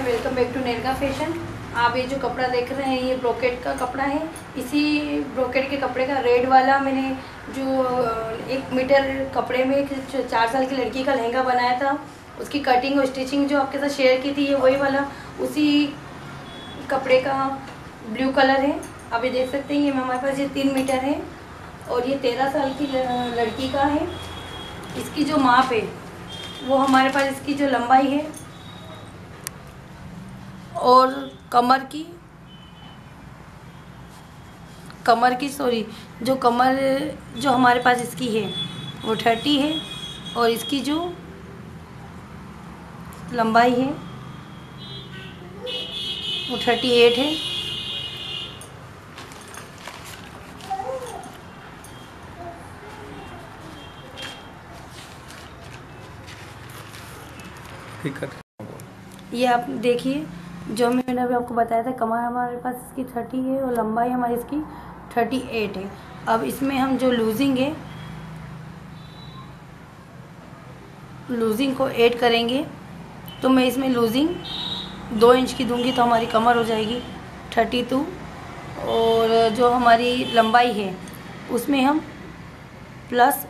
Welcome back to नेरगा fashion. आप ये जो कपड़ा देख रहे हैं ये ब्रोकेट का कपड़ा है। इसी ब्रोकेट के कपड़े का रेड वाला मैंने जो 1 मीटर कपड़े में 4 साल की लड़की का लहंगा बनाया था, उसकी कटिंग और स्टिचिंग जो आपके साथ शेयर की थी, ये वही वाला उसी कपड़े का ब्लू कलर है। आप ये देख सकते हैं, ये हमारे पास ये 3 मीटर है और ये 13 साल की लड़की का है। इसकी जो माप है वो हमारे पास, इसकी जो लंबाई है और कमर की जो कमर जो हमारे पास इसकी है वो 30 है और इसकी जो लंबाई है वो 38 है। ठीक है, ये आप देखिए, जो मैंने अभी आपको बताया था, कमर हमारे पास इसकी 30 है और लंबाई हमारी इसकी 38 है। अब इसमें हम जो लूजिंग को ऐड करेंगे, तो मैं इसमें लूजिंग 2 इंच की दूंगी तो हमारी कमर हो जाएगी 32 और जो हमारी लंबाई है उसमें हम प्लस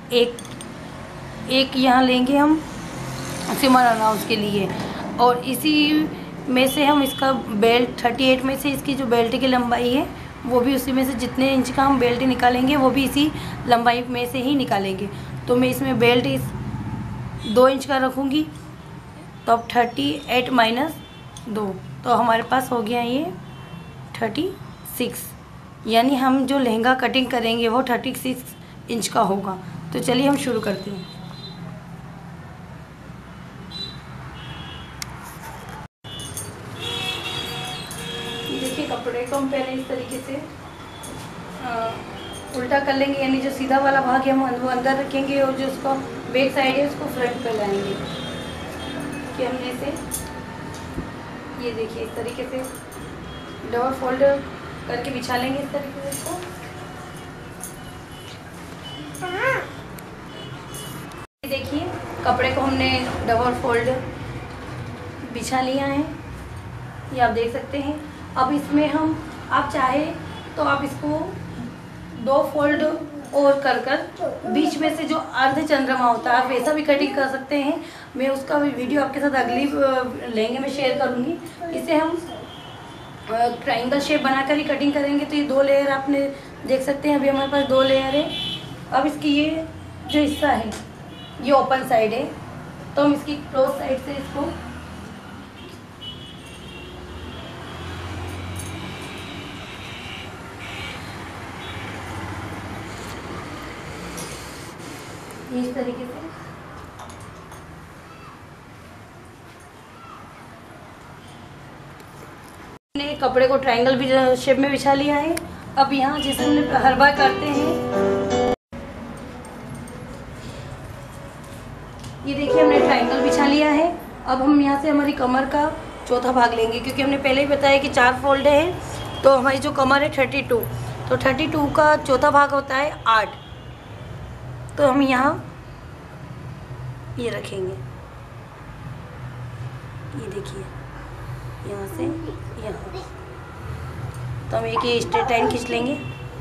एक यहाँ लेंगे हम सिमर अनाउंस के लिए। और इसी में से हम इसका बेल्ट 38 में से इसकी जो बेल्ट की लंबाई है वो भी उसी में से जितने इंच का हम बेल्ट निकालेंगे वो भी इसी लंबाई में से ही निकालेंगे। तो मैं इसमें बेल्ट 2 इंच का रखूँगी, तो अब 38 माइनस 2 तो हमारे पास हो गया ये 36, यानी हम जो लहंगा कटिंग करेंगे वो 36 इंच का होगा। तो चलिए हम शुरू करते हैं। देखिए, कपड़े को हम पहले इस तरीके से उल्टा कर लेंगे, यानी जो सीधा वाला भाग है हम वो अंदर रखेंगे और जो उसका बैक साइड है उसको फ्रंट पे लाएंगे। कि हमने इसे, ये देखिए, इस तरीके से डबल फोल्ड करके बिछा लेंगे इस तरीके से इसको। देखिए, कपड़े को हमने डबल फोल्ड बिछा लिया है, ये आप देख सकते हैं। अब इसमें हम, आप चाहे तो आप इसको 2 फोल्ड और कर बीच में से जो अर्ध चंद्रमा होता है आप वैसा भी कटिंग कर सकते हैं। मैं उसका भी वीडियो आपके साथ अगली लहंगे में शेयर करूंगी। इसे हम ट्रायंगल शेप बनाकर ही कटिंग करेंगे। तो ये 2 लेयर आपने देख सकते हैं, अभी हमारे पास 2 लेयर है। अब इसकी ये जो हिस्सा है ये ओपन साइड है, तो हम इसकी क्लोज साइड से इसको इस तरीके से हमने कपड़े को ट्रायंगल भी शेप में बिछा लिया है। अब यहाँ जैसे हमने हर बार करते हैं, ये देखिए हमने ट्रायंगल बिछा लिया है। अब हम यहाँ से हमारी कमर का चौथा भाग लेंगे, क्योंकि हमने पहले ही बताया कि 4 फोल्ड है, तो हमारी जो कमर है 32, तो 32 का चौथा भाग होता है 8। तो हम यहाँ ये रखेंगे, ये देखिए, यहाँ से यहाँ, तो हम एक ये स्ट्रेट लाइन खींच लेंगे,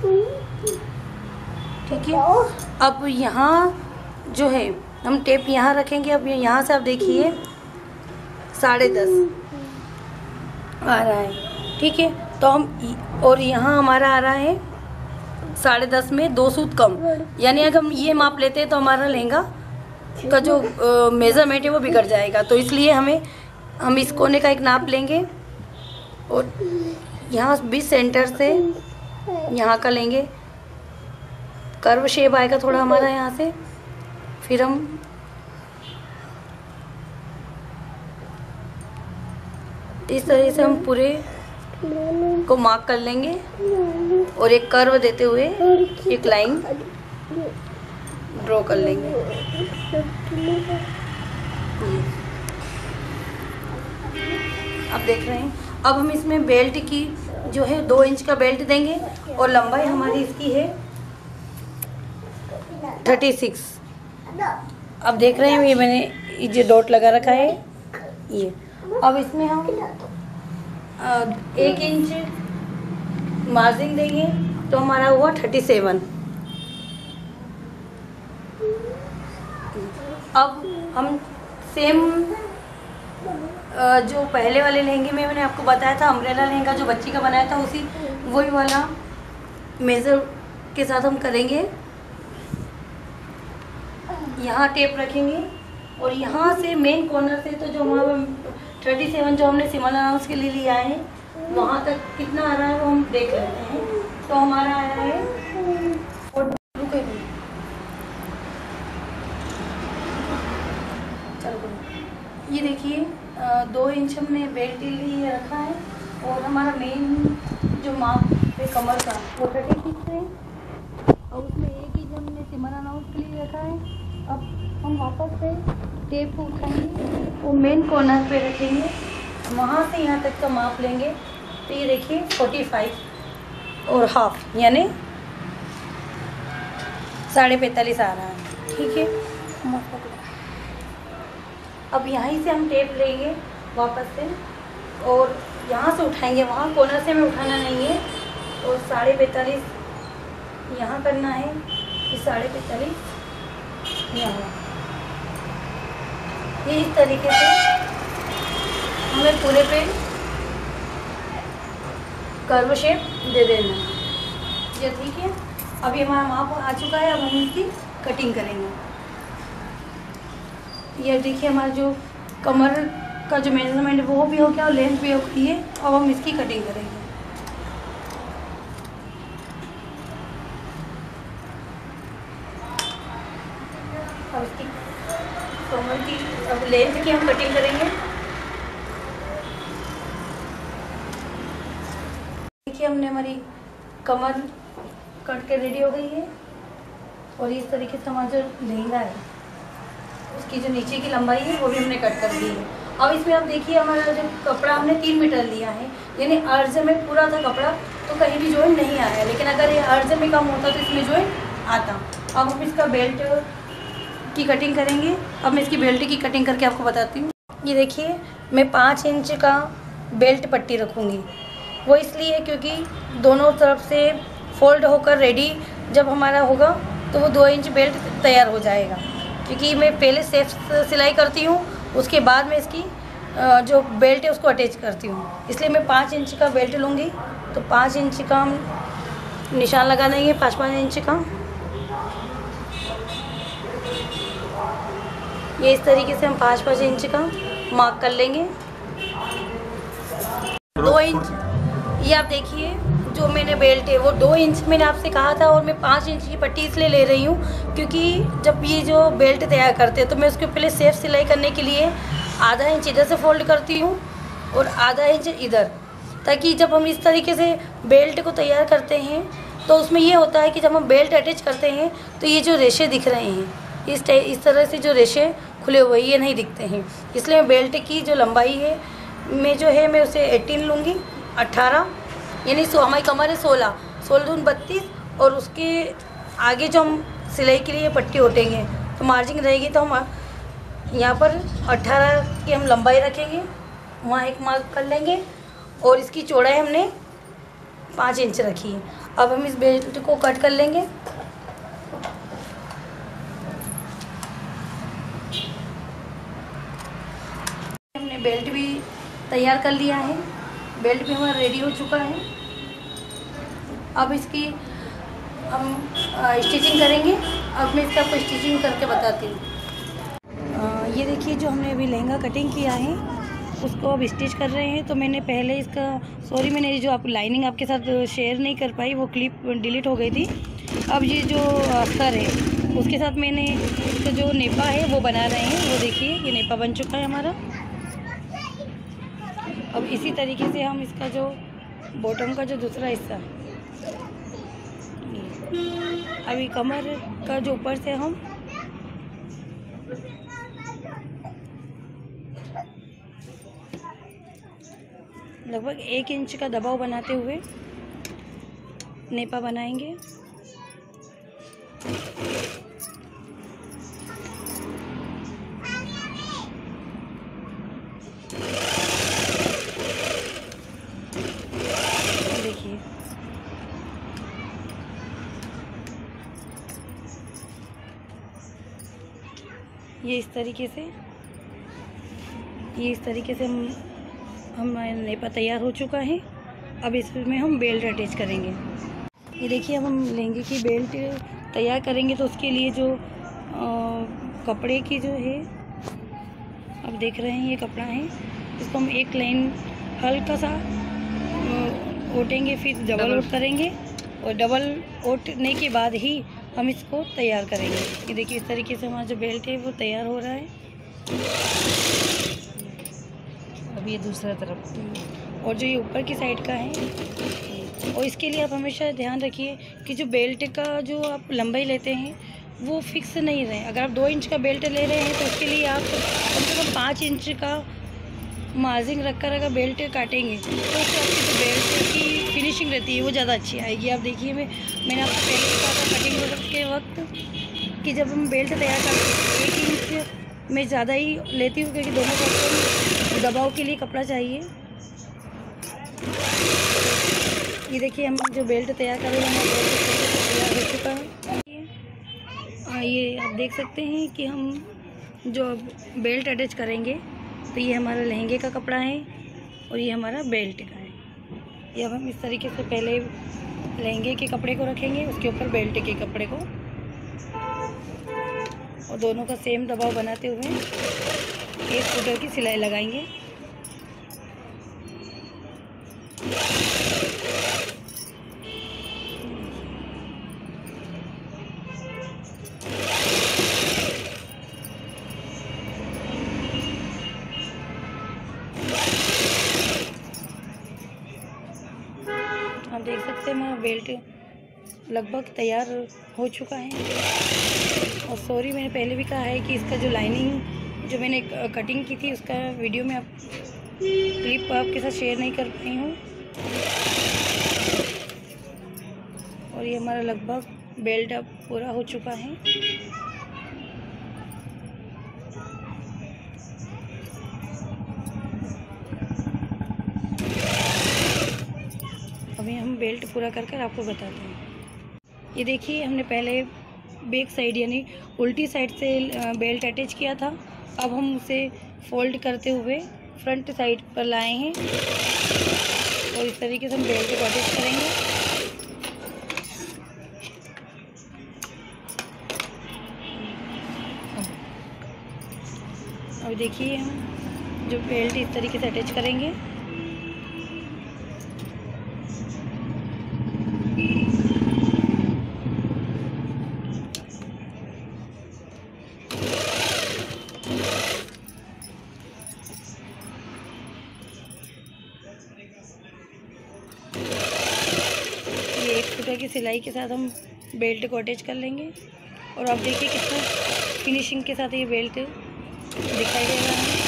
ठीक है। अब यहाँ जो है हम टेप यहाँ रखेंगे। अब यहाँ से आप देखिए 10.5 आ रहा है, ठीक है। तो हम, और यहाँ हमारा आ रहा है 10.5 में 2 सूत कम, यानी अगर हम ये माप लेते हैं तो हमारा लहंगा का जो मेज़रमेंट है वो बिगड़ जाएगा। तो इसलिए हम इस कोने का एक नाप लेंगे और यहाँ भी सेंटर से यहाँ का लेंगे, कर्व शेप आएगा थोड़ा हमारा यहाँ से। फिर हम इस तरह से हम पूरे को मार्क कर लेंगे और एक कर्व देते हुए एक लाइन ड्रॉ कर लेंगे। आप देख रहे हैं। अब हम इसमें बेल्ट की जो है 2 इंच का बेल्ट देंगे और लंबाई हमारी इसकी है 36। अब देख रहे हैं, ये मैंने ये जो डॉट लगा रखा है ये, अब इसमें हम 1 इंच मार्जिन देंगे तो हमारा हुआ 37। अब हम सेम जो पहले वाले लहंगे में मैंने आपको बताया था, अम्ब्रेला लहंगा जो बच्ची का बनाया था, उसी वही वाला मेज़र के साथ हम करेंगे। यहाँ टेप रखेंगे और यहाँ से मेन कॉर्नर से, तो जो हमारा 37 जो हमने सिमल अनाउंस के लिए लिया है, वहाँ तक कितना आ रहा है वो हम देख लेते हैं। तो हमारा आया है, और चलो ये देखिए 2 इंच हमने बेल्ट लिए रखा है और हमारा मेन जो माप है कमर का वो 36 है और उसमें 1 इंच हमने सिमल अनाउंस के लिए रखा है। अब हम वापस से टेप को उठाएंगे वो मेन कॉर्नर पे रखेंगे, वहाँ से यहाँ तक का माप लेंगे। तो ये देखिए 45 और हाफ यानी 45.5 आ रहा है, ठीक है। अब यहीं से हम टेप लेंगे वापस से और यहाँ से उठाएंगे, वहाँ कॉर्नर से हमें उठाना नहीं है। और 45.5 यहाँ करना है, कि 45.5 यहाँ। ये इस तरीके से हमें पूरे पे कर्व शेप दे देना है, ये ठीक है। अभी हमारा माप आ चुका है, अब हम इसकी कटिंग करेंगे। ये देखिए हमारा जो कमर का जो मेजरमेंट वो भी हो गया और लेंथ भी हो गई है। अब हम इसकी कटिंग करेंगे। अब इसकी कमर की अब लेंथ की हम कटिंग करेंगे। देखिए हमने हमारी कमर कट के रेडी हो गई है और इस तरीके से हमारा जो लहंगा है उसकी जो नीचे की लंबाई है वो भी हमने कट कर दी है। अब इसमें आप देखिए हमारा जो कपड़ा हमने 3 मीटर लिया है, यानी अर्ज में पूरा था कपड़ा तो कहीं भी जॉइंट नहीं आया, लेकिन अगर ये अर्ज में कम होता तो इसमें जॉइंट आता। अब हम इसका बेल्ट की कटिंग करेंगे। अब मैं इसकी बेल्ट की कटिंग करके आपको बताती हूँ। ये देखिए मैं 5 इंच का बेल्ट पट्टी रखूँगी, वो इसलिए क्योंकि दोनों तरफ से फोल्ड होकर रेडी जब हमारा होगा तो वो 2 इंच बेल्ट तैयार हो जाएगा। क्योंकि मैं पहले सेफ सिलाई करती हूँ, उसके बाद में इसकी जो बेल्ट है उसको अटैच करती हूँ, इसलिए मैं 5 इंच का बेल्ट लूँगी। तो 5 इंच का हम निशान लगा देंगे, 5-5 इंच का। ये इस तरीके से हम 5-5 इंच का मार्क कर लेंगे। 2 इंच ये आप देखिए जो मैंने बेल्ट है वो 2 इंच मैंने आपसे कहा था, और मैं 5 इंच की पट्टी इसलिए ले रही हूँ क्योंकि जब ये जो बेल्ट तैयार करते हैं तो मैं उसके पहले सेफ सिलाई करने के लिए आधा इंच इधर से फोल्ड करती हूँ और आधा इंच इधर, ताकि जब हम इस तरीके से बेल्ट को तैयार करते हैं तो उसमें ये होता है कि जब हम बेल्ट अटैच करते हैं तो ये जो रेशे दिख रहे हैं इस तरह से जो रेशे खुले हुए ये नहीं दिखते हैं। इसलिए बेल्ट की जो लंबाई है मैं जो है मैं उसे 18 लूँगी, 18 यानी हमारी कमर है 16 दून 32, और उसके आगे जो हम सिलाई के लिए पट्टी उठेंगे तो मार्जिन रहेगी, तो हम यहाँ पर 18 की हम लंबाई रखेंगे, वहाँ एक मार्क कर लेंगे और इसकी चौड़ाई हमने 5 इंच रखी है। अब हम इस बेल्ट को कट कर लेंगे। हमने बेल्ट भी तैयार कर लिया है, बेल्ट भी हमारा रेडी हो चुका है। अब इसकी हम स्टिचिंग करेंगे। अब मैं इसका आपको स्टिचिंग करके बताती हूँ। ये देखिए जो हमने अभी लहंगा कटिंग किया है उसको अब स्टिच कर रहे हैं। तो मैंने पहले इसका मैंने जो आप लाइनिंग आपके साथ शेयर नहीं कर पाई, वो क्लिप डिलीट हो गई थी। अब ये जो अस्तर है उसके साथ मैंने इसका जो नेपा है वो बना रहे हैं। वो देखिए ये नेपा बन चुका है हमारा। अब इसी तरीके से हम इसका जो बॉटम का जो दूसरा हिस्सा, अभी कमर का जो ऊपर से हम लगभग 1 इंच का दबाव बनाते हुए नेपा बनाएंगे। ये इस तरीके से हमारा नेपा तैयार हो चुका है। अब इसमें हम बेल्ट अटैच करेंगे। ये देखिए, अब हम लहंगे की बेल्ट तैयार करेंगे तो उसके लिए जो कपड़े की जो है, अब देख रहे हैं ये कपड़ा है, इसको हम एक लाइन हल्का सा ओटेंगे, फिर डबल ओट करेंगे और डबल ओटने के बाद ही हम इसको तैयार करेंगे। ये देखिए, इस तरीके से हमारा जो बेल्ट है वो तैयार हो रहा है। अब ये दूसरा तरफ, और जो ये ऊपर की साइड का है, और इसके लिए आप हमेशा ध्यान रखिए कि जो बेल्ट का जो आप लंबाई लेते हैं वो फिक्स नहीं रहे। अगर आप 2 इंच का बेल्ट ले रहे हैं तो उसके लिए आप कम से कम 5 इंच का मार्जिन रखकर अगर बेल्ट काटेंगे तो उससे आपकी जो बेल्ट की फिनिशिंग रहती है वो ज़्यादा अच्छी आएगी। आप देखिए, मैंने आपको पहले कहा था कटिंग के वक्त कि जब हम बेल्ट तैयार करते हैं 1 इंच में ज़्यादा ही लेती हूँ, क्योंकि दोनों को दबाव के लिए कपड़ा चाहिए। ये देखिए, हम जो बेल्ट तैयार कर रहे हैं तैयार हो चुका है। ये आप देख सकते हैं कि हम जो बेल्ट अटैच करेंगे तो ये हमारा लहंगे का कपड़ा है और ये हमारा बेल्ट का है। ये अब हम इस तरीके से पहले लहंगे के कपड़े को रखेंगे, उसके ऊपर बेल्ट के कपड़े को, और दोनों का सेम दबाव बनाते हुए 1 फुट की सिलाई लगाएंगे। आप देख सकते हैं हमारा बेल्ट लगभग तैयार हो चुका है। और सॉरी, मैंने पहले भी कहा है कि इसका जो लाइनिंग जो मैंने कटिंग की थी उसका वीडियो में क्लिप आपके साथ शेयर नहीं कर पाई हूँ। और ये हमारा लगभग बेल्ट अब पूरा हो चुका है। अभी हम बेल्ट पूरा कर आपको बताते हैं। ये देखिए, हमने पहले बैक साइड यानी उल्टी साइड से बेल्ट अटैच किया था। अब हम उसे फोल्ड करते हुए फ्रंट साइड पर लाए हैं और इस तरीके से हम बेल्ट को अटैच करेंगे। अब देखिए, हम जो बेल्ट इस तरीके से अटैच करेंगे। ये 1 फुट की सिलाई के साथ हम बेल्ट को अटैच कर लेंगे। और आप देखिए कितना फिनिशिंग के साथ ये बेल्ट दिखाई दे रहा है।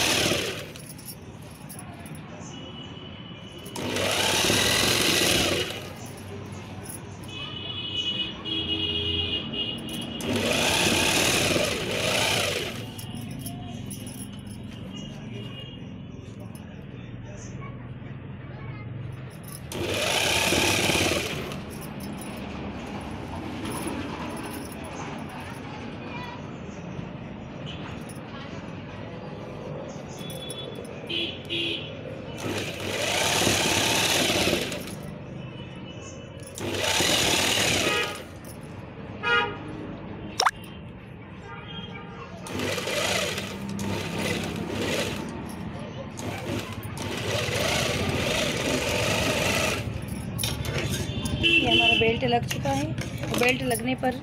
ये हमारा बेल्ट लग चुका है। तो बेल्ट लगने पर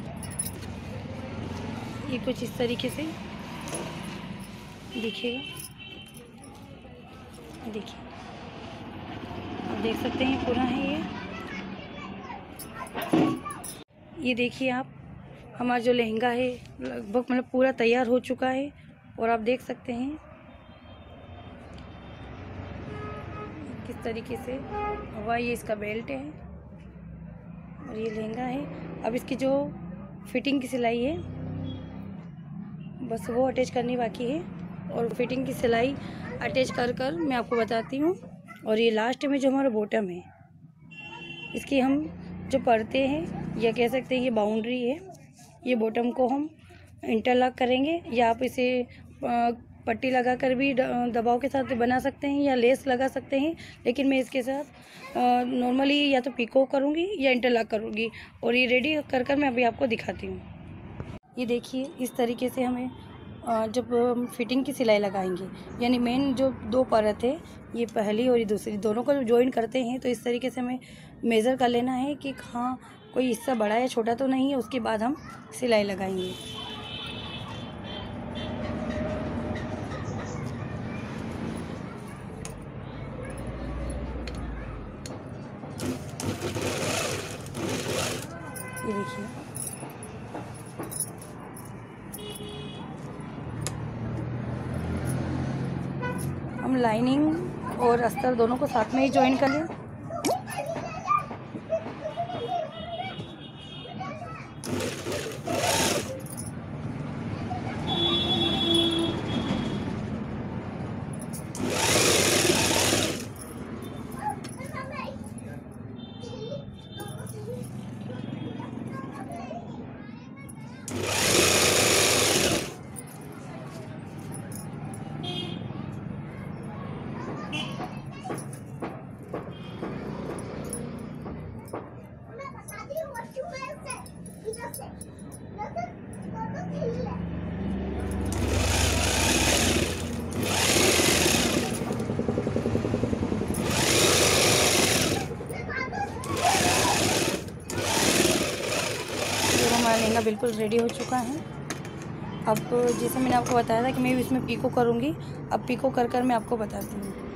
ये कुछ इस तरीके से दिखेगा। देखिए, आप देख सकते हैं पूरा है ये देखिए आप, हमारा जो लहंगा है लगभग मतलब पूरा तैयार हो चुका है। और आप देख सकते हैं किस तरीके से हुआ। ये इसका बेल्ट है और ये लहंगा है। अब इसकी जो फिटिंग की सिलाई है बस वो अटैच करनी बाकी है। और फिटिंग की सिलाई अटैच कर मैं आपको बताती हूँ। और ये लास्ट में जो हमारा बॉटम है, इसकी हम जो परते हैं या कह सकते हैं ये बाउंड्री है, ये बॉटम को हम इंटरलॉक करेंगे, या आप इसे पट्टी लगाकर भी दबाव के साथ बना सकते हैं या लेस लगा सकते हैं। लेकिन मैं इसके साथ नॉर्मली या तो पिको करूँगी या इंटरलॉक करूँगी, और ये रेडी कर मैं अभी आपको दिखाती हूँ। ये देखिए, इस तरीके से हमें जब हम फिटिंग की सिलाई लगाएंगे, यानी मेन जो 2 परत है, ये पहली और ये दूसरी, दोनों को जॉइन करते हैं, तो इस तरीके से हमें मेज़र कर लेना है कि हाँ कोई हिस्सा बड़ा या छोटा तो नहीं है। उसके बाद हम सिलाई लगाएंगे। ये देखिए, हम लाइनिंग और अस्तर दोनों को साथ में ही ज्वाइन कर लें। हमारा लहंगा बिल्कुल रेडी हो चुका है। अब जैसे मैंने आपको बताया था कि मैं इसमें पिको करूँगी, अब पिको कर मैं आपको बताती हूँ।